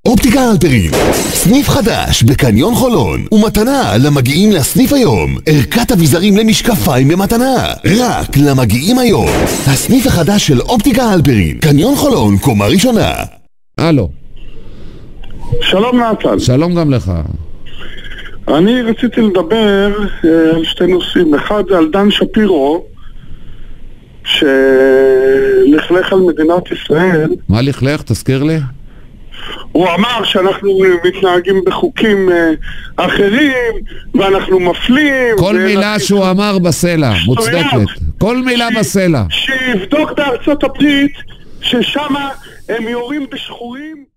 אופטיקה הלפרין, סניף חדש בקניון חולון, ומתנה למגיעים לסניף היום, ערכת אביזרים למשקפיים במתנה, רק למגיעים היום. הסניף החדש של אופטיקה הלפרין, קניון חולון, קומה ראשונה. הלו. שלום נתן. שלום גם לך. אני רציתי לדבר על שתי נושאים. אחד זה על דן שפירו, שלכלך על מדינת ישראל. מה לכלך? תזכיר לי. הוא אמר שאנחנו מתנהגים בחוקים אחרים ואנחנו מפלים. כל מילה שהוא אמר בסלע, מוצדקת. כל מילה בסלע. שיבדוק בארצות הברית ששם הם יורים בשחורים.